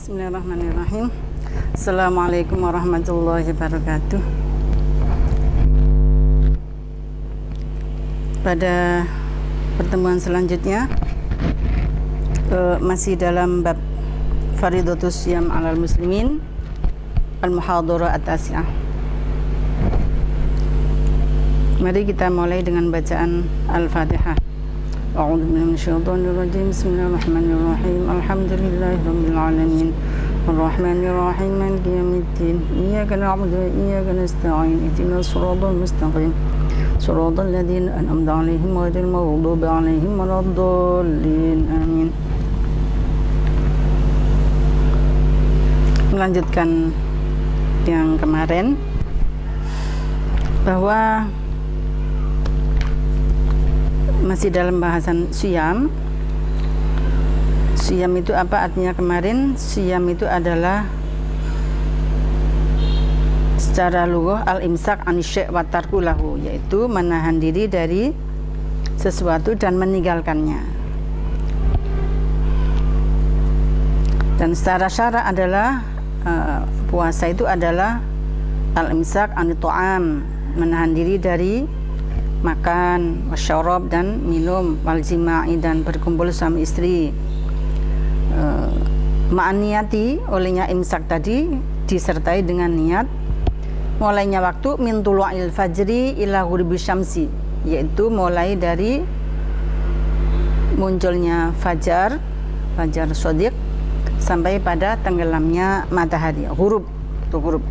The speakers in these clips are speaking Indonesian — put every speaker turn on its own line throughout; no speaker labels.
Bismillahirrahmanirrahim. Assalamualaikum warahmatullahi wabarakatuh. Pada pertemuan selanjutnya masih dalam bab Faridatus Syiyam 'alal muslimin al-muhadharah at-tasi'ah. Mari kita mulai dengan bacaan Al-Fatihah. A'udzu billahi minasyaitonir rajim. Bismillahirrahmanirrahim. Alhamdulillahirabbil alamin. Arrahmanir rahim. Maliki yaumiddin. Iyyaka na'budu wa iyyaka nasta'in. Ihdinas siratal mustaqim. Siratal ladzina an'amta 'alaihim ghairil maghdubi 'alaihim waladdallin. Amin. Melanjutkan yang kemarin bahwa masih dalam bahasan siyam. Siyam itu apa artinya kemarin? Siyam itu adalah secara lughah al-imsak anisyai' wa tarku lahu, yaitu menahan diri dari sesuatu dan meninggalkannya. Dan secara syara adalah puasa itu adalah al-imsak anit ta'am, menahan diri dari makan, wasyarab dan minum, wal jima'i dan berkumpul suami istri. Ma'aniyati, olehnya imsak tadi disertai dengan niat mulainya waktu min tulu'il fajri ila ghuribis syamsi, yaitu mulai dari munculnya fajar shadiq sampai pada tenggelamnya matahari, ghurub itu ghurub.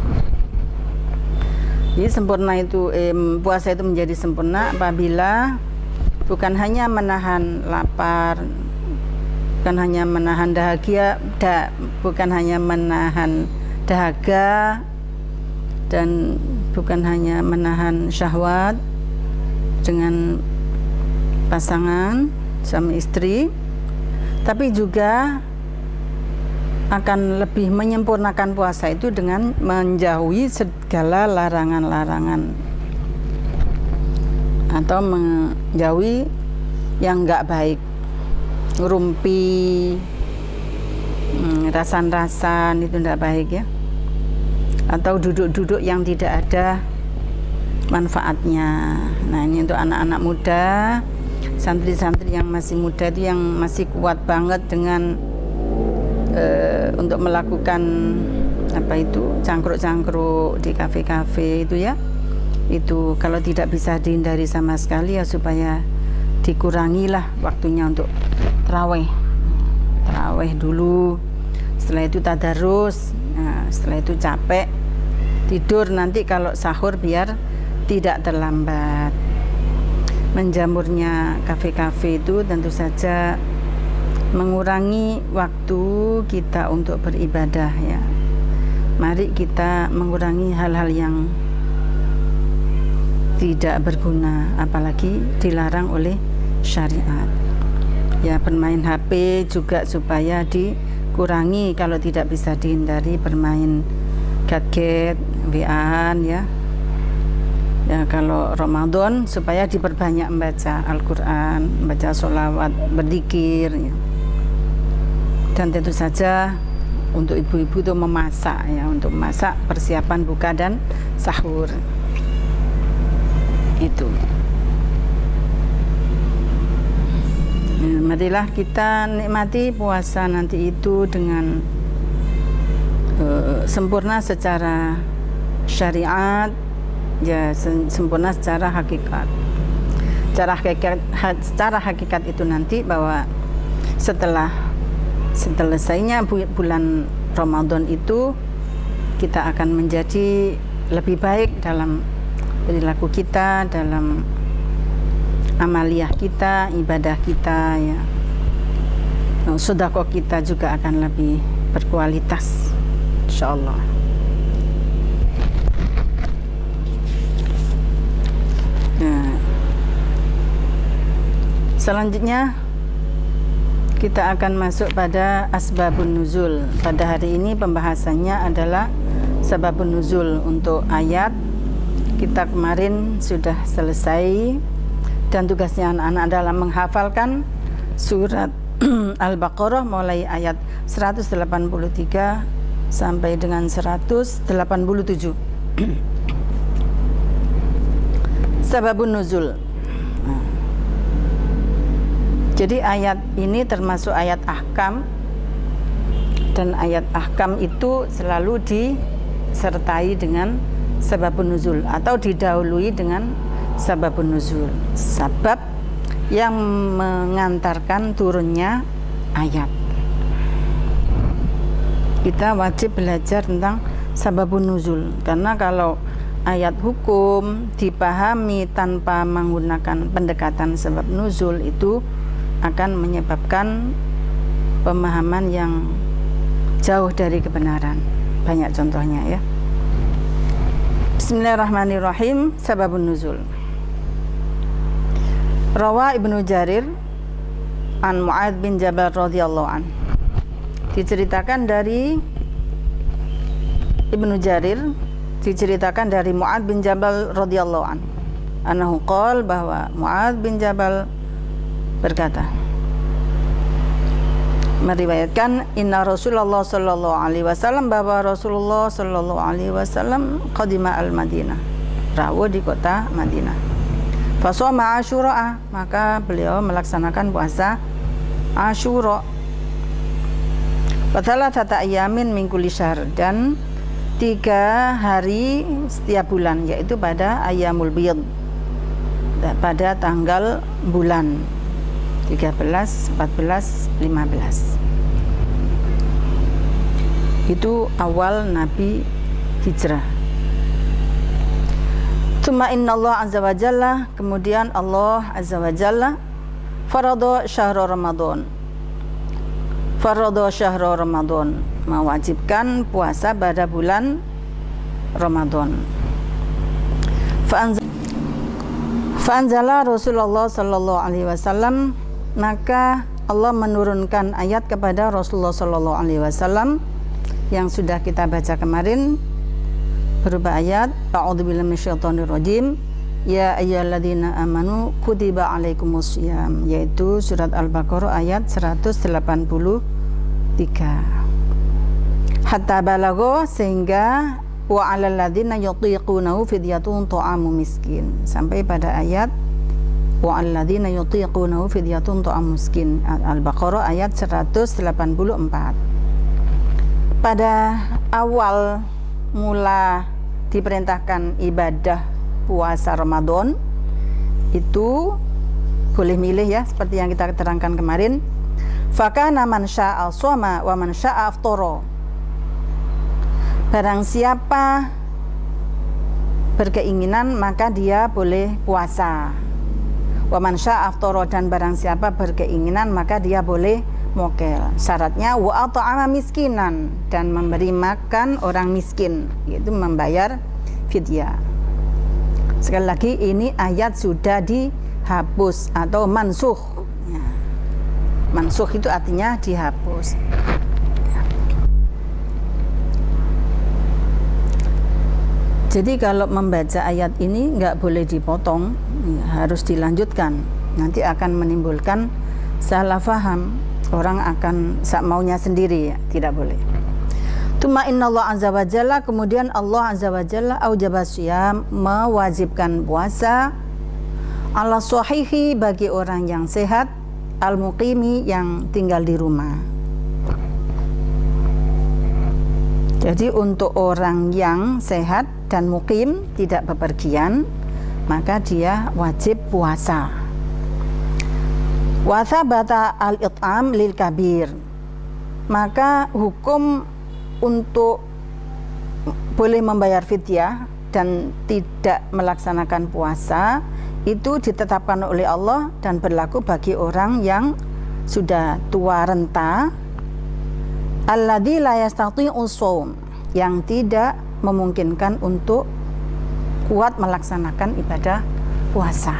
Jadi sempurna itu puasa itu menjadi sempurna apabila bukan hanya menahan lapar, bukan hanya menahan bukan hanya menahan dahaga, dan bukan hanya menahan syahwat dengan pasangan suami istri, tapi juga akan lebih menyempurnakan puasa itu dengan menjauhi segala larangan-larangan atau menjauhi yang enggak baik, rumpi, rasan-rasan itu enggak baik ya, atau duduk-duduk yang tidak ada manfaatnya. Nah, ini untuk anak-anak muda, santri-santri yang masih muda itu, yang masih kuat banget dengan untuk melakukan apa itu cangkruk-cangkruk di kafe-kafe itu ya, itu kalau tidak bisa dihindari sama sekali ya supaya dikurangilah waktunya untuk tarawih dulu, setelah itu tadarus. Nah, setelah itu capek tidur, nanti kalau sahur biar tidak terlambat. Menjamurnya kafe-kafe itu tentu saja mengurangi waktu kita untuk beribadah ya. Mari kita mengurangi hal-hal yang tidak berguna, apalagi dilarang oleh syariat. Ya, bermain HP juga supaya dikurangi kalau tidak bisa dihindari, bermain gadget, WA-an ya. Ya, kalau Ramadan supaya diperbanyak membaca Al-Quran, membaca sholawat, berzikir ya. Dan tentu saja untuk ibu-ibu itu memasak ya, untuk memasak persiapan buka dan sahur itu. Ya, marilah kita nikmati puasa nanti itu dengan sempurna secara syariat ya, sempurna secara hakikat. Secara hakikat itu nanti bahwa setelah selesainya bulan Ramadan itu kita akan menjadi lebih baik dalam perilaku kita, dalam amaliyah kita, ibadah kita ya. Sedekah kita juga akan lebih berkualitas insyaallah. Nah, selanjutnya kita akan masuk pada asbabun nuzul. Pada hari ini pembahasannya adalah sababun nuzul untuk ayat. Kita kemarin sudah selesai dan tugasnya anak-anak adalah menghafalkan surat Al-Baqarah mulai ayat 183 sampai dengan 187. Sababun nuzul. Jadi ayat ini termasuk ayat ahkam, dan ayat ahkam itu selalu disertai dengan sababun nuzul atau didahului dengan sababun nuzul, sabab yang mengantarkan turunnya ayat. Kita wajib belajar tentang sababun nuzul, karena kalau ayat hukum dipahami tanpa menggunakan pendekatan sebab nuzul itu akan menyebabkan pemahaman yang jauh dari kebenaran. Banyak contohnya ya. Bismillahirrahmanirrahim. Sababun nuzul. Rawa Ibnu Jarir an Mu'adz bin Jabal radhiyallahu an. Diceritakan dari Ibnu Jarir, diceritakan dari Mu'adz bin Jabal radhiyallahu an. Annahu qala, bahwa Mu'adz bin Jabal berkata, meriwayatkan, inna Rasulullah sallallahu alaihi wasallam, bahwa Rasulullah sallallahu alaihi wasallam qadima al-Madinah, rawuh di kota Madinah. Fasoma Asyura, maka beliau melaksanakan puasa Asyura. Fatalah tata ayamin min kulli syahr, dan 3 hari setiap bulan, yaitu pada Ayyamul Bid, pada tanggal bulan 13, 14, 15. Itu awal Nabi hijrah. Tsumma innallaha azza wa jalla, kemudian Allah azza wa jalla farada syahrul Ramadan. Farada syahrul Ramadan, mewajibkan puasa pada bulan Ramadan. Fa'anzala Rasulullah sallallahu alaihi wasallam, maka Allah menurunkan ayat kepada Rasulullah sallallahu alaihi wasallam yang sudah kita baca kemarin, berupa ayat a'udzubillahi minasyaitonir rajim, ya ayyuhalladzina amanu kutiba alaikumussyiyam, yaitu surat Al-Baqarah ayat 183. Hatta balagha, sehingga wa 'alal ladzina yutiqunahu fidyatun ta'amu miskin, sampai pada ayat wa 'alal ladzina yutiqunahu fidyatun ta'amu miskin, Al-Baqarah ayat 184. Pada awal mula diperintahkan ibadah puasa Ramadan itu boleh milih ya, seperti yang kita terangkan kemarin. Fakana man syaa shoma wa man syaa aftara, barang siapa berkeinginan maka dia boleh puasa. Wa man syaa aftara, dan barang siapa berkeinginan maka dia boleh mokel. Syaratnya wa at'ama miskinan, dan memberi makan orang miskin, yaitu membayar fidyah. Sekali lagi, ini ayat sudah dihapus atau mansukh. Mansukh itu artinya dihapus. Jadi kalau membaca ayat ini nggak boleh dipotong, harus dilanjutkan. Nanti akan menimbulkan salah faham. Orang akan sak maunya sendiri, ya, tidak boleh. Tsumma innallaha azza wa jalla, kemudian Allah azza wa jalla aujaba syiyam, mewajibkan puasa, ala shahihi, bagi orang yang sehat, al muqimi, yang tinggal di rumah. Jadi untuk orang yang sehat dan muqim, tidak bepergian, maka dia wajib puasa. Wa thabata al-it'am lil kabir, maka hukum untuk boleh membayar fidyah dan tidak melaksanakan puasa itu ditetapkan oleh Allah dan berlaku bagi orang yang sudah tua renta, alladzi la yastati'u shaum, yang tidak memungkinkan untuk kuat melaksanakan ibadah puasa.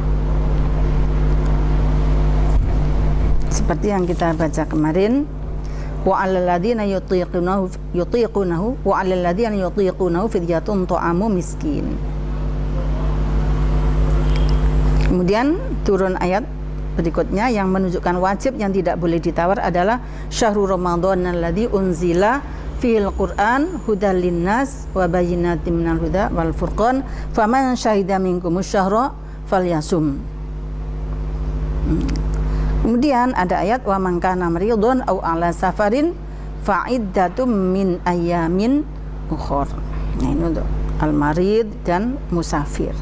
Seperti yang kita baca kemarin, wa 'alal ladzina yutiqunahu wa 'alal ladzina yutiqunahu fidyatun ta'amu miskin. Kemudian turun ayat berikutnya yang menunjukkan wajib yang tidak boleh ditawar adalah syahrul Ramadan alladzi unzila fil Qur'an hudal linnas wa bayyinatin minal huda wal furqan faman syahida minkumus syahra falyasum. Kemudian ada ayat wa man kana maridun aw ala safarin fa'iddatum min ayyamin ukhur. Nah, ini untuk al-marid dan musafir.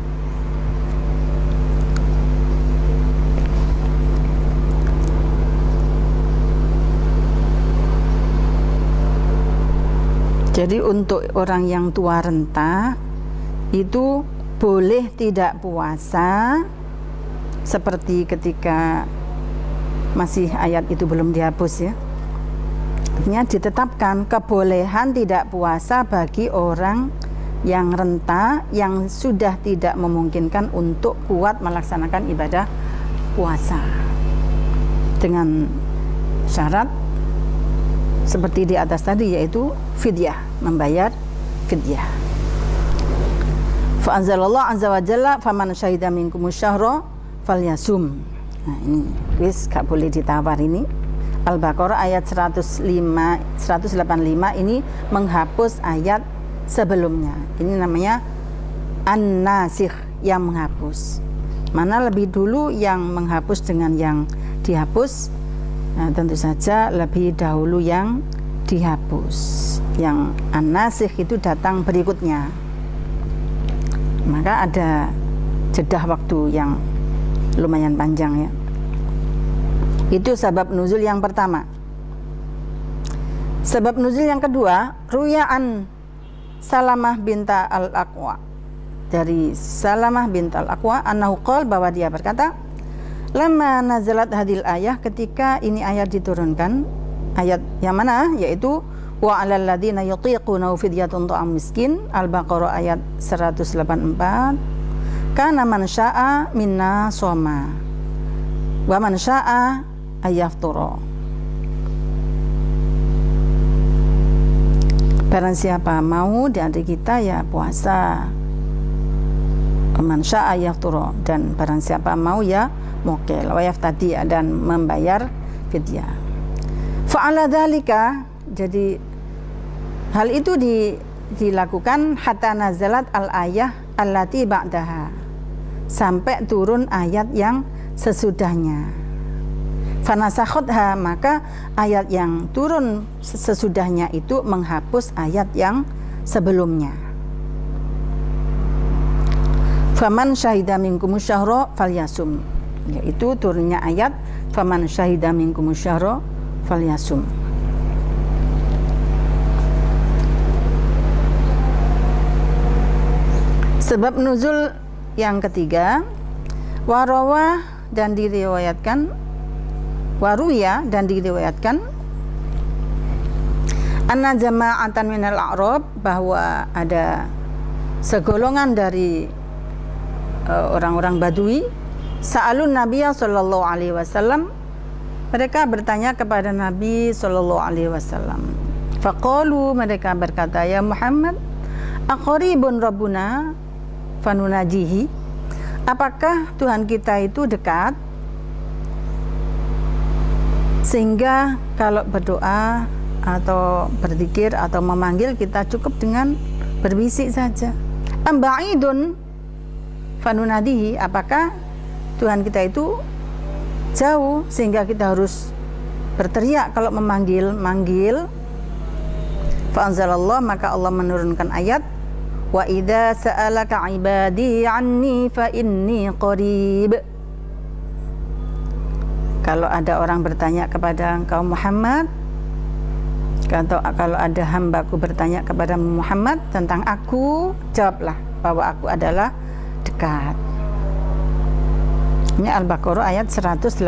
Jadi untuk orang yang tua renta itu boleh tidak puasa seperti ketika masih ayat itu belum dihapus ya. Artinya ditetapkan kebolehan tidak puasa bagi orang yang renta yang sudah tidak memungkinkan untuk kuat melaksanakan ibadah puasa dengan syarat seperti di atas tadi, yaitu fidyah, membayar fidyah. Fa anzalallahu azza wa jalla faman syahida minkumus syahra falyasum. Nah, ini wis gak boleh ditawar ini. Al-Baqarah ayat 185 ini menghapus ayat sebelumnya. Ini namanya an-nasikh, yang menghapus. Mana lebih dulu yang menghapus dengan yang dihapus? Nah, tentu saja lebih dahulu yang dihapus. Yang an-nasikh itu datang berikutnya. Maka ada jeda waktu yang lumayan panjang ya. Itu sebab nuzul yang pertama. Sebab nuzul yang kedua, Ruya'an Salamah binta al-Aqwa. Dari Salamah binta al-Aqwa annahu qala, bahwa dia berkata, lama nazalat hadil ayah, ketika ini ayat diturunkan, ayat yang mana? Yaitu wa 'alal ladzina yutiquna fidyatun ta'am miskin, Al-Baqarah ayat 184. Kana man syaa minna shoma wa man syaa ayaftura. Barang siapa mau di antara kita ya puasa, man syaa ayaftura, dan barang siapa mau ya mokel wayaf tadi dan membayar fidyah. Fa'ala dzalika, jadi hal itu dilakukan hatta nazalat al-ayah allati ba'daha, sampai turun ayat yang sesudahnya. Fanasakhotha, maka ayat yang turun sesudahnya itu menghapus ayat yang sebelumnya. Faman syahida minkumus syahra falyasum, yaitu turunnya ayat faman syahida minkumus syahra falyasum. Sebab nuzul yang ketiga, warawah, dan diriwayatkan, waruya, dan diriwayatkan, anna jama'atan minal a'rab, bahwa ada segolongan dari orang-orang Badui, sa'alun Nabiya sallallahu alaihi wasallam, mereka bertanya kepada Nabi sallallahu alaihi wasallam. Faqalu, mereka berkata, ya Muhammad, aqribun rabbuna fanunajihi, apakah Tuhan kita itu dekat sehingga kalau berdoa atau berzikir atau memanggil kita cukup dengan berbisik saja? Amba'idun fanunadihi, apakah Tuhan kita itu jauh sehingga kita harus berteriak kalau manggil? Fa'anzalallah, maka Allah menurunkan ayat, wa idza sa'alaka ibadi anni fa inni qarib. Kalau ada orang bertanya kepada engkau Muhammad, kalau ada hambaku bertanya kepada Muhammad tentang aku, jawablah bahwa aku adalah dekat. Ini Al-Baqarah ayat 186.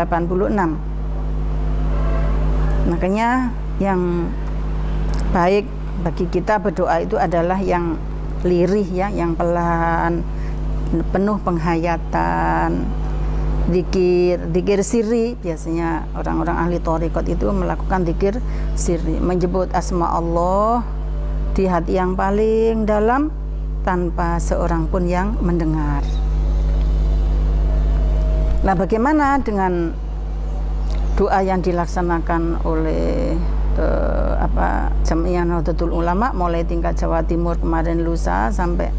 Makanya yang baik bagi kita berdoa itu adalah yang lirih ya, yang pelan, penuh penghayatan, zikir sirri. Biasanya orang-orang ahli thariqat itu melakukan zikir sirri, menyebut asma Allah di hati yang paling dalam tanpa seorang pun yang mendengar. Nah, bagaimana dengan doa yang dilaksanakan oleh Jam'iyah Nahdlatul Ulama mulai tingkat Jawa Timur kemarin lusa sampai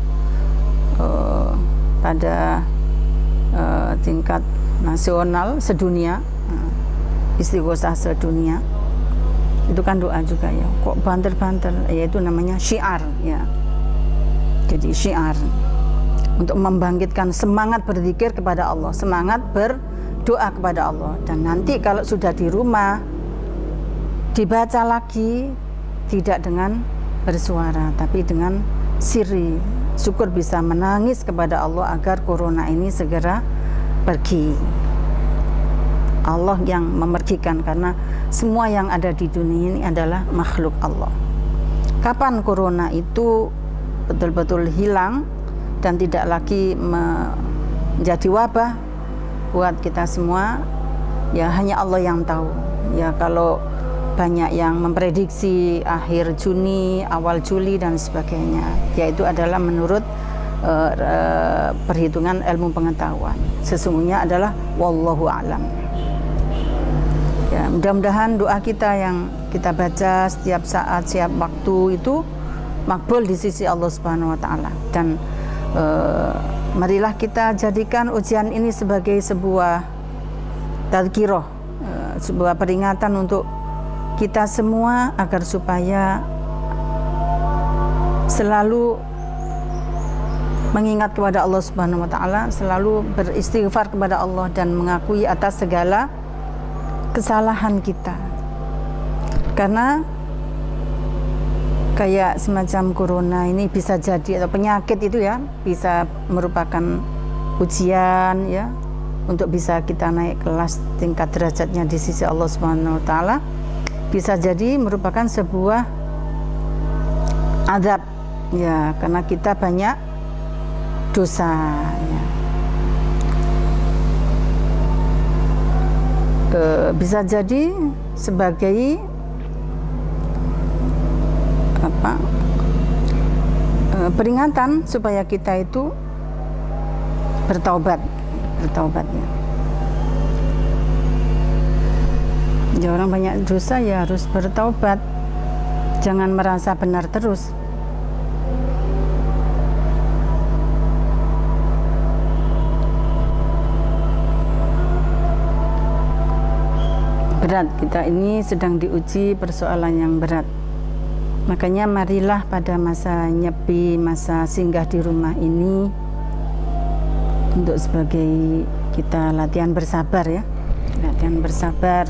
pada tingkat nasional sedunia, istighosah sedunia, itu kan doa juga ya, kok banter-banter, yaitu namanya syiar ya. Jadi syiar untuk membangkitkan semangat berzikir kepada Allah, semangat berdoa kepada Allah. Dan nanti kalau sudah di rumah dibaca lagi, tidak dengan bersuara tapi dengan sirri, syukur bisa menangis kepada Allah agar corona ini segera pergi. Allah yang memergikan, karena semua yang ada di dunia ini adalah makhluk Allah. Kapan corona itu betul-betul hilang dan tidak lagi menjadi wabah buat kita semua, ya hanya Allah yang tahu. Ya, kalau banyak yang memprediksi akhir Juni, awal Juli dan sebagainya, yaitu adalah menurut perhitungan ilmu pengetahuan. Sesungguhnya adalah wallahu a'lam. Ya, mudah-mudahan doa kita yang kita baca setiap saat, setiap waktu itu makbul di sisi Allah Subhanahu wa taala. Dan marilah kita jadikan ujian ini sebagai sebuah tadzkirah, sebuah peringatan untuk kita semua agar supaya selalu mengingat kepada Allah Subhanahu wa taala, selalu beristighfar kepada Allah dan mengakui atas segala kesalahan kita. Karena kayak semacam corona ini bisa jadi, atau penyakit itu ya, bisa merupakan ujian ya, untuk bisa kita naik kelas tingkat derajatnya di sisi Allah Subhanahu wa taala. Bisa jadi merupakan sebuah azab ya, karena kita banyak dosa ya. Bisa jadi sebagai peringatan supaya kita itu bertaubat ya. Ya, orang banyak dosa ya harus bertaubat, jangan merasa benar terus. Berat, kita ini sedang diuji persoalan yang berat. Makanya marilah pada masa nyepi, masa singgah di rumah ini, untuk sebagai kita latihan bersabar ya, latihan bersabar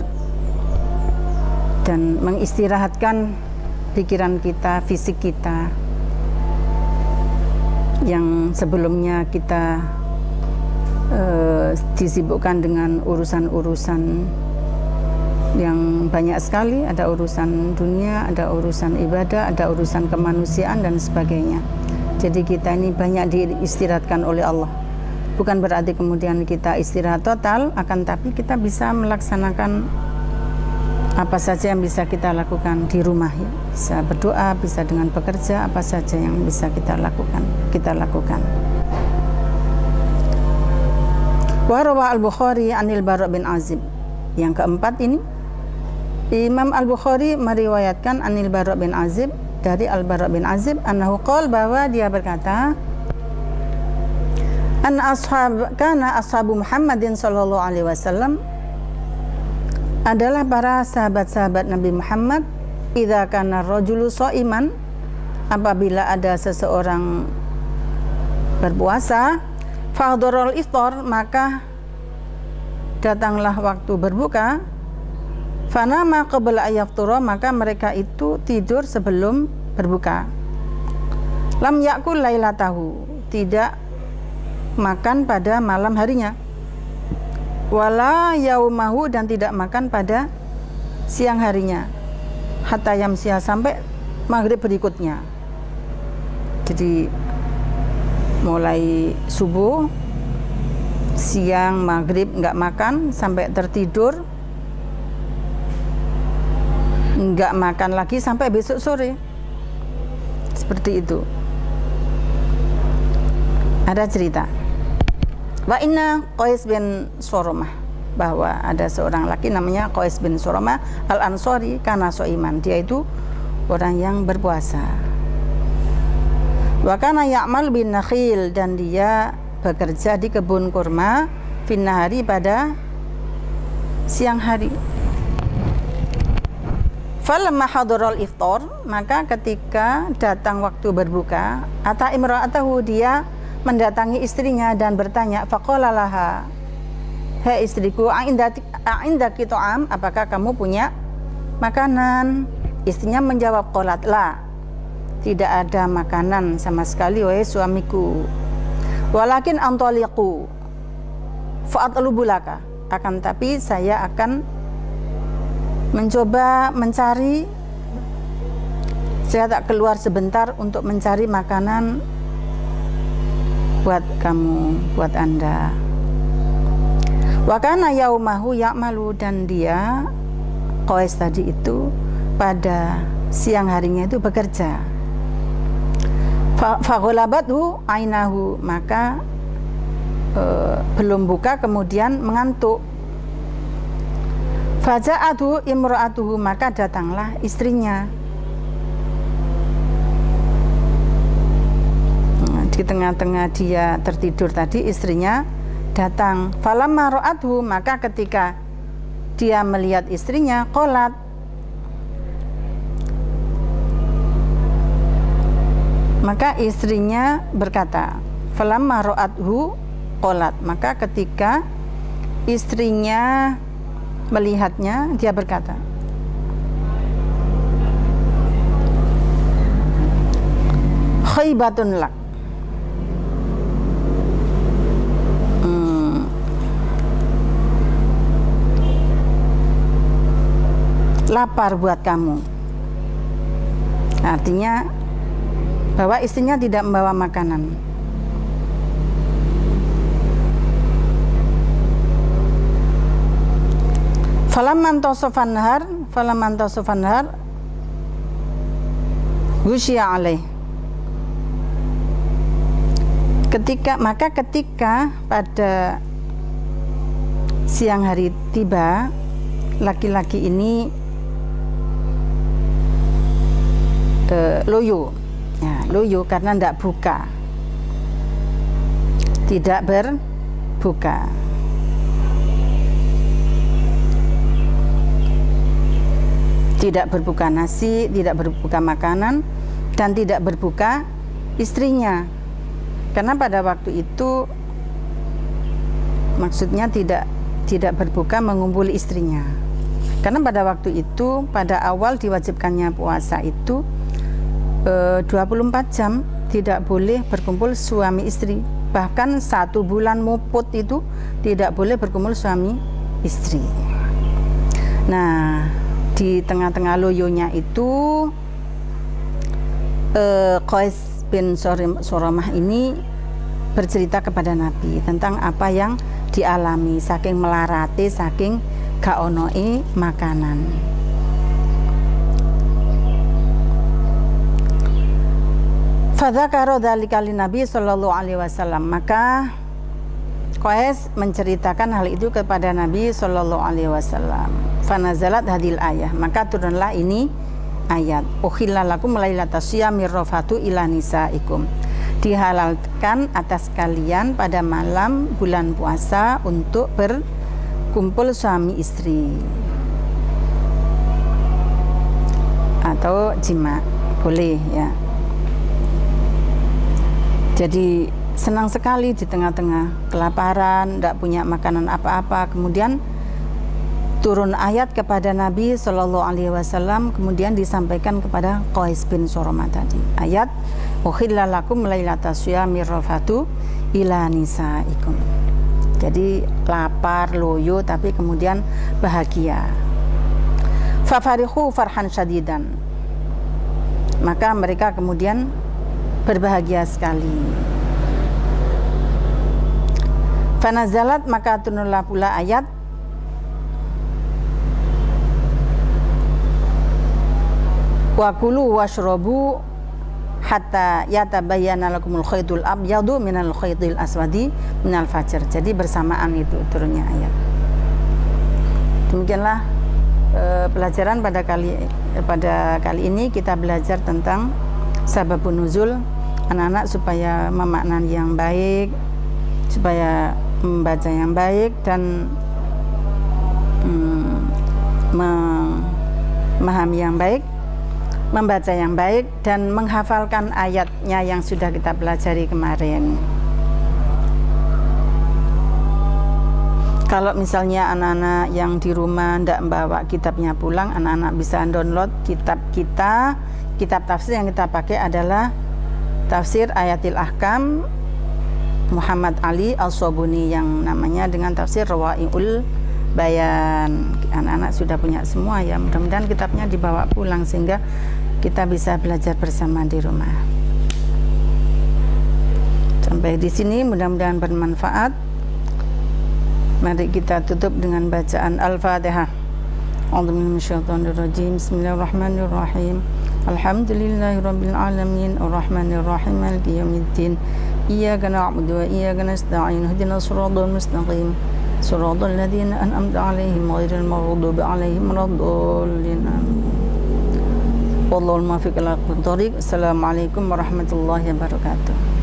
dan mengistirahatkan pikiran kita, fisik kita yang sebelumnya kita disibukkan dengan urusan-urusan yang banyak sekali. Ada urusan dunia, ada urusan ibadah, ada urusan kemanusiaan dan sebagainya. Jadi kita ini banyak diistirahatkan oleh Allah. Bukan berarti kemudian kita istirahat total, akan tapi kita bisa melaksanakan apa saja yang bisa kita lakukan di rumah ya. Bisa berdoa, bisa dengan bekerja, apa saja yang bisa kita lakukan. Wa rawa al-Bukhari anil Bara' bin Azib. Yang keempat ini, Imam Al-Bukhari meriwayatkan anil Bara' bin Azib, dari Al-Bara' bin Azib, annahu qala, bahwa dia berkata, kana ashabu Muhammadin sallallahu alaihi wasallam, adalah para sahabat-sahabat Nabi Muhammad, idza kana rajulu shaiman, apabila ada seseorang berpuasa, fahdarul iftar, maka datanglah waktu berbuka, fanama qabla ayaftura, maka mereka itu tidur sebelum berbuka. Lam yakul lailatahu, tidak makan pada malam harinya. Wala yaumahu, dan tidak makan pada siang harinya. Hatta yamsiha, sampai maghrib berikutnya. Jadi mulai subuh, siang, maghrib nggak makan, sampai tertidur nggak makan lagi sampai besok sore. Seperti itu. Ada cerita Wa inna Qais bin Suromah, bahwa ada seorang laki namanya Qais bin Suromah al-Ansori kana soiman, dia itu orang yang berpuasa. Wa kana ya'mal bin nakhil, dan dia bekerja di kebun kurma finnahari, pada siang hari. Falamma hadarul iftar, maka ketika datang waktu berbuka, ata imra'atahu, dia mendatangi istrinya dan bertanya, faqala laha, hei istriku, a'indaki ta'am, apakah kamu punya makanan? Istrinya menjawab, qalat la, tidak ada makanan sama sekali wahai suamiku. Walakin antaliqu fa'atlubu laka, akan tapi saya akan mencoba mencari, saya tak keluar sebentar untuk mencari makanan buat kamu, buat Anda. Wa kana yaumahu ya'malu, dan dia Qais tadi itu pada siang harinya itu bekerja. Faghalabathu ainahu, maka belum buka kemudian mengantuk. Faja'atu imra'atuhu, maka datanglah istrinya. Di tengah-tengah dia tertidur tadi, istrinya datang. Falamma ra'athu, maka ketika dia melihat istrinya, qalat, maka istrinya berkata, falamma ra'athu qalat, maka ketika istrinya melihatnya, dia berkata, khaybatun lak, lapar buat kamu. Artinya bahwa istrinya tidak membawa makanan. Falamman tasafan nahar gusya alaih, maka ketika pada siang hari tiba, laki-laki ini loyo, ya, loyo karena tidak buka, tidak berbuka. Tidak berbuka nasi, tidak berbuka makanan, dan tidak berbuka istrinya. Karena pada waktu itu maksudnya tidak berbuka mengumpuli istrinya. Karena pada waktu itu, pada awal diwajibkannya puasa itu 24 jam tidak boleh berkumpul suami istri. Bahkan 1 bulan muput itu tidak boleh berkumpul suami istri. Nah, di tengah-tengah loyonya itu Qais bin Suromah ini bercerita kepada Nabi tentang apa yang dialami, saking melarate, saking gak onoi makanan. Fadzakara dzalika Nabi sallallahu alaihi wasallam, maka Qais menceritakan hal itu kepada Nabi sallallahu alaihi wasallam. Fanazalat hadil ayah, maka turunlah ini ayat, ukhilla lakum lailatas syiyamir rafatu ila nisaikum, dihalalkan atas kalian pada malam bulan puasa untuk berkumpul suami istri atau jima, boleh ya. Jadi senang sekali di tengah-tengah kelaparan, tidak punya makanan apa-apa, kemudian turun ayat kepada Nabi Shallallahu Alaihi Wasallam, kemudian disampaikan kepada Qais bin Suromah tadi. Ayat, ukhilla lakum lailatas syiyamir rafatu ila nisaikum. Jadi lapar, loyo, tapi kemudian bahagia. Fafarihu farhan syadidan. Maka mereka kemudian berbahagia sekali. Fanazalat, maka turunlah pula ayat, wa kulu washrabu hatta yatabayyana lakumul khaytul abyadu minal khaytil aswadi minal fajr. Jadi bersamaan itu turunnya ayat. Demikianlah pelajaran pada kali ini kita belajar tentang sababun nuzul anak-anak supaya memaknai yang baik, supaya membaca yang baik dan memahami yang baik, membaca yang baik dan menghafalkan ayatnya yang sudah kita pelajari kemarin. Kalau misalnya anak-anak yang di rumah tidak membawa kitabnya pulang, anak-anak bisa download kitab kita. Kitab tafsir yang kita pakai adalah Tafsir Ayatil Ahkam Muhammad Ali Al-Sobuni yang namanya dengan Tafsir Rawaiul Bayan. Anak-anak sudah punya semua ya, mudah-mudahan kitabnya dibawa pulang sehingga kita bisa belajar bersama di rumah. Sampai di sini mudah-mudahan bermanfaat. Mari kita tutup dengan bacaan Al-Fatihah. A'udzubillahi minasyaitonirrajim. Bismillahirrahmanirrahim. Alhamdulillahirabbil alamin arrahmanir rahim maliki yaumiddin. Iyyaka na'budu wa iyyaka nasta'in. Ihdinas siratal mustaqim. Siratal ladzina an'amta 'alaihim ghairil maghdubi 'alaihim waladdallin. Wallahul muwaffiq ila aqwamit thoriq. Assalamualaikum warahmatullahi wabarakatuh.